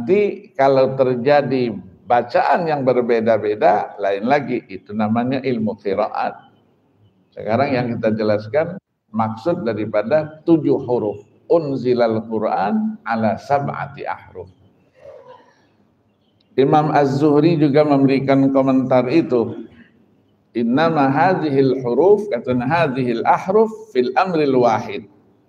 Nanti kalau terjadi bacaan yang berbeda-beda, lain lagi, itu namanya ilmu qiraat. Sekarang yang kita jelaskan maksud daripada 7 huruf. Unzilal Quran ala sab'ati ahruf. Imam Az-Zuhri juga memberikan komentar itu. Innama hadhil huruf, katanya hadhil ahruf fil amril wahid.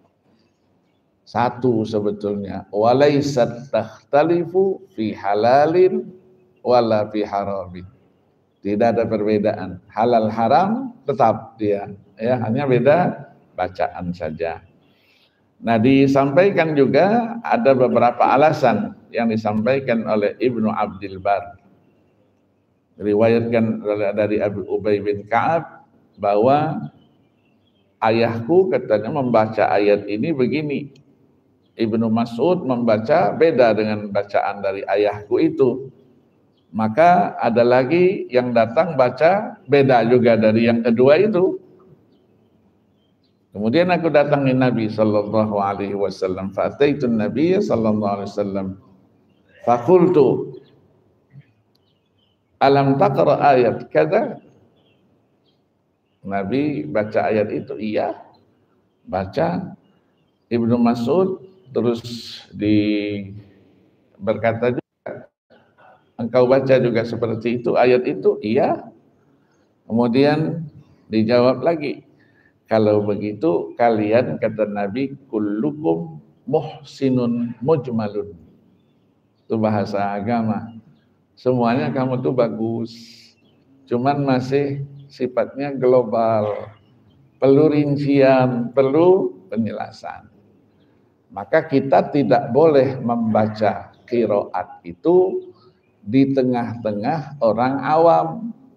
Satu sebetulnya, walaysat takhtalifu fi halalin wala fi haramin. Tidak ada perbedaan, halal haram tetap dia, ya hanya beda bacaan saja. Nah, disampaikan juga ada beberapa alasan yang disampaikan oleh Ibnu Abdil Bar. Diriwayatkan dari Abu Ubay bin Ka'ab bahwa ayahku katanya membaca ayat ini begini. Ibnu Mas'ud membaca beda dengan bacaan dari ayahku itu. Maka ada lagi yang datang baca beda juga dari yang kedua itu. Kemudian aku datangi Nabi sallallahu alaihi wasallam. Fa'ataitun Nabiy sallallahu alaihi wasallam. Faqultu alam taqra ayat kada? Nabi baca ayat itu, iya. Baca. Ibnu Mas'ud terus berkata juga, engkau baca juga seperti itu ayat itu? Iya. Kemudian dijawab lagi, kalau begitu kalian, kata Nabi, kullukum muhsinun mujmalun. Itu bahasa agama. Semuanya kamu tuh bagus. Cuman masih sifatnya global. Perlu rincian, perlu penjelasan. Maka kita tidak boleh membaca qiraat itu di tengah-tengah orang awam.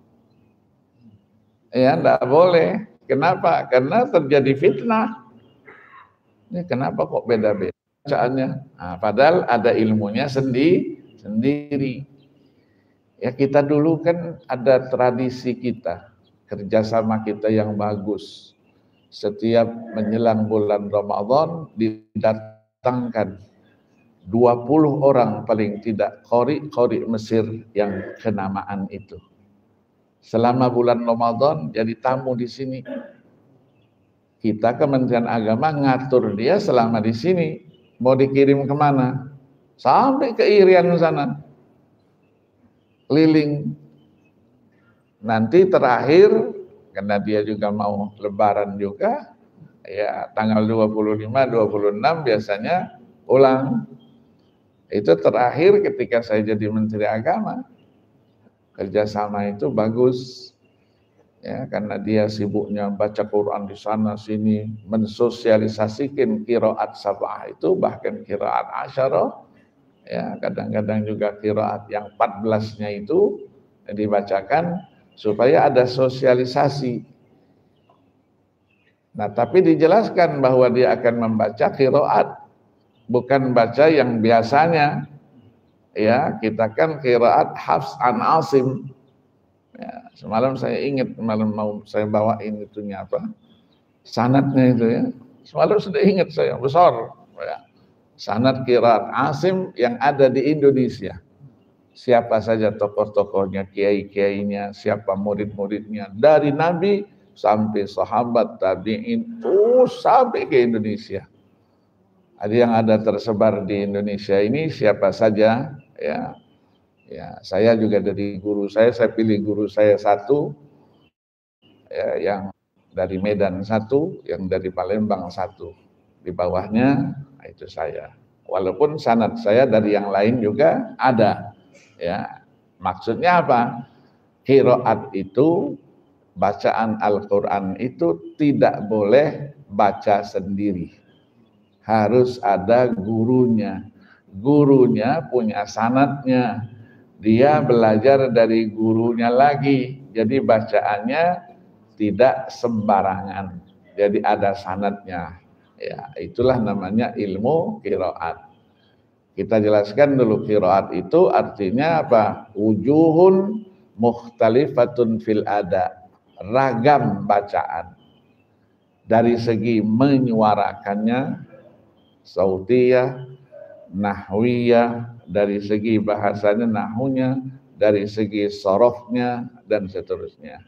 Ya, enggak boleh. Kenapa? Karena terjadi fitnah. Ini kenapa kok beda-beda bacaannya? Nah, padahal ada ilmunya sendiri. Ya, kita dulu kan ada tradisi kita, kerjasama kita yang bagus. Setiap menjelang bulan Ramadan didatangkan 20 orang paling tidak qori Mesir yang kenamaan itu. Selama bulan Ramadan jadi tamu di sini. Kita Kementerian Agama ngatur dia selama di sini. Mau dikirim kemana? Sampai ke Irian sana. Keliling. Nanti terakhir, karena dia juga mau lebaran juga, ya tanggal 25, 26 biasanya pulang. Itu terakhir ketika saya jadi Menteri Agama. Kerjasama itu bagus. Ya, karena dia sibuknya baca Quran di sana sini, mensosialisasikan qiraat sab'ah itu, bahkan qiraat asyarah. Ya, kadang-kadang juga qiraat yang 14-nya itu dibacakan supaya ada sosialisasi. Nah, tapi dijelaskan bahwa dia akan membaca qiraat, bukan baca yang biasanya. Ya, kita kan qiraat Hafs an Asim. Ya, semalam saya ingat, malam mau saya bawain itunya apa? Sanadnya itu ya. Semalam sudah ingat saya, besar. Ya. Sanad qiraat Asim yang ada di Indonesia. Siapa saja tokoh-tokohnya, kiai-kiainya, siapa murid-muridnya, dari Nabi sampai sahabat, tabi'in, sampai ke Indonesia. Ada yang ada tersebar di Indonesia ini siapa saja, ya. Ya, saya juga dari guru saya pilih guru saya satu, ya, yang dari Medan satu, yang dari Palembang satu. Di bawahnya itu saya. Walaupun sanad saya dari yang lain juga ada. Ya, maksudnya apa? Qiraat itu, bacaan Al-Quran itu tidak boleh baca sendiri. Harus ada gurunya. Gurunya punya sanadnya. Dia belajar dari gurunya lagi. Jadi bacaannya tidak sembarangan. Jadi ada sanadnya. Ya, itulah namanya ilmu qiraat. Kita jelaskan dulu qiraat itu artinya apa? Wujuhun mukhtalifatun fil ada. Ragam bacaan. Dari segi menyuarakannya, sautiyah, nahwiyah, dari segi bahasanya, nahunya, dari segi sorofnya, dan seterusnya.